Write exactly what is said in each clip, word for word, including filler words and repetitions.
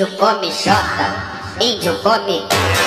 Índio come jota, índio come.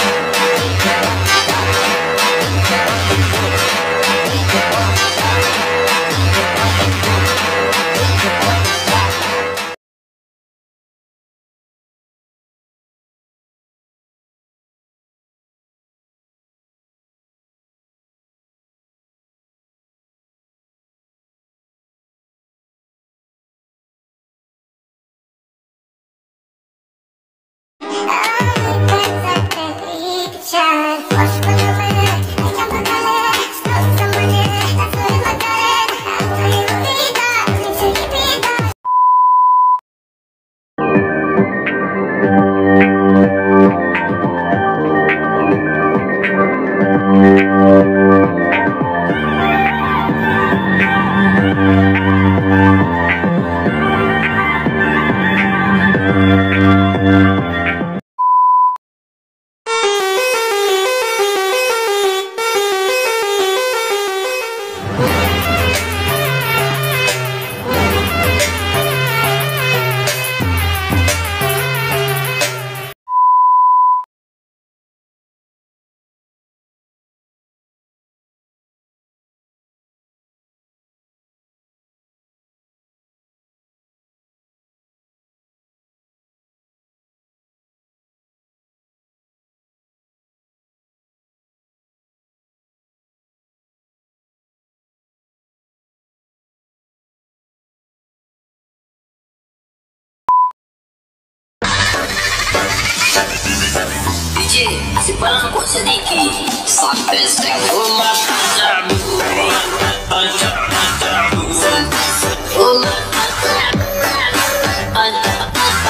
Si palangkok sedikit sampai rumah pacarmu, pacar pacarmu, rumah pacarmu, pacar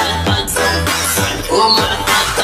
pacarmu, rumah pacar.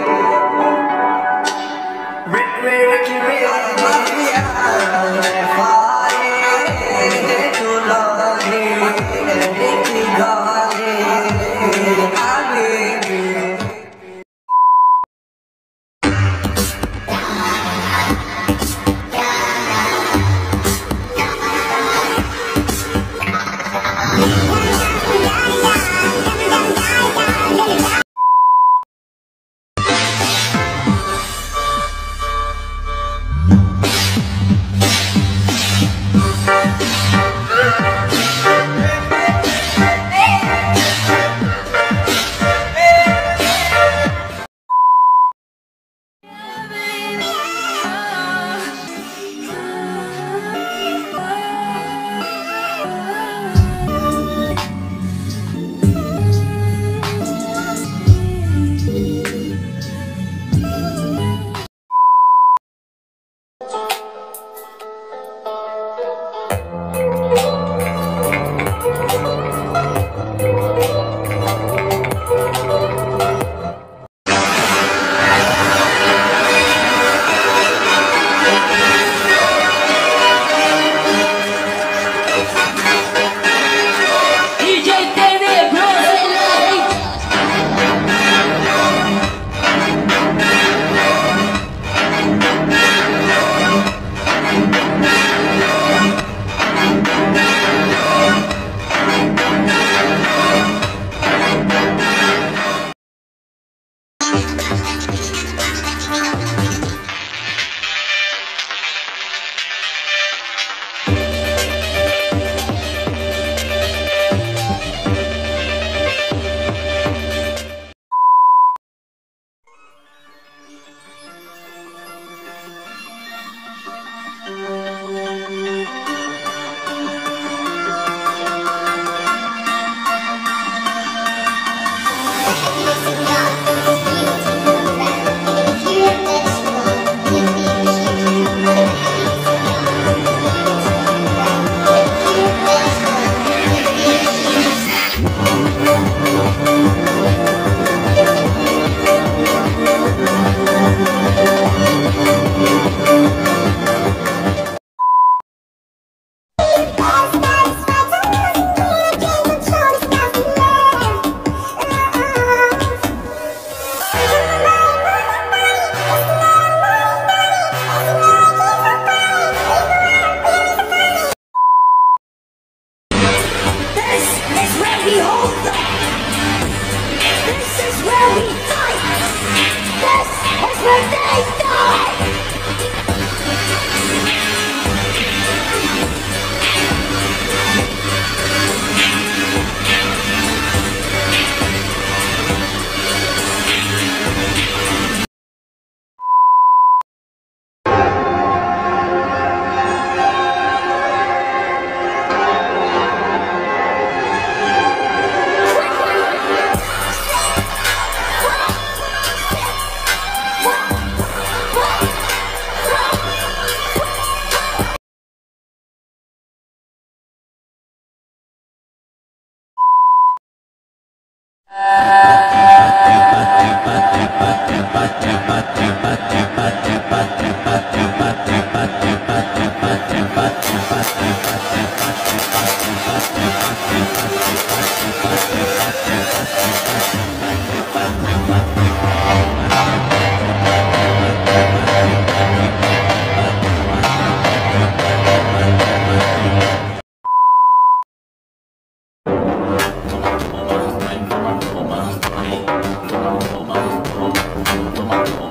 Ricky, Ricky, Ricky,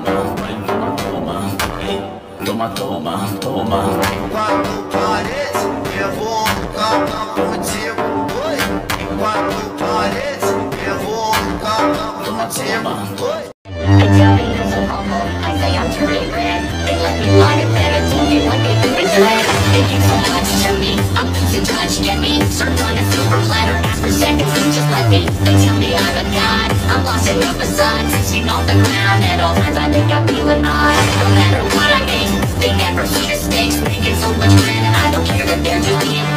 toma, vai, toma, toma, ei, toma, toma, toma. Quatro paredes, eu vou acabar contigo. Oi, quatro paredes, eu vou acabar contigo. Oi. They tell me I'm so humble, I say I'm turning red. They let me lie in bed and told me what they do regret. Thank you so much to me, I'm losing touch, get me. Served on a silver platter, ask for seconds, you just let me. They tell me I'm a god, I'm lost in the facade. Sitting off the ground at all times, I think I'm feeling odd. No matter what I make, they never see the stakes. Making so much granite, I don't care that they're doing it.